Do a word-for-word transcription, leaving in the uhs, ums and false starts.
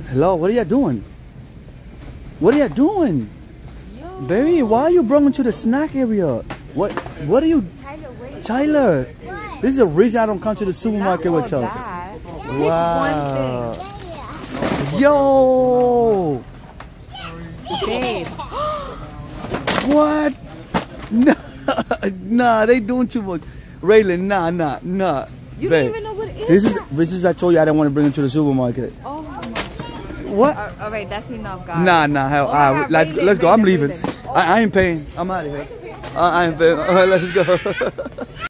Hello, what are you doing? What are you doing? Yo. Baby, why are you brought to the snack area? What What are you... Tyler, wait. Tyler, what? This is a reason I don't come to the supermarket with y'all. Wow. Yo! Babe. What? Nah, nah, they doing too much. Raylan, nah, nah, nah. You Babe, don't even know what it is. This is this is I told you I didn't want to bring him to the supermarket. Oh my God. What? Uh, all right, that's enough, guys. Nah, nah, hell. Oh All right, God, let's, Raylan, let's go. Raylan, I'm leaving. Raylan. I, I ain't paying. I'm out of here. I, I ain't paying. All right, let's go.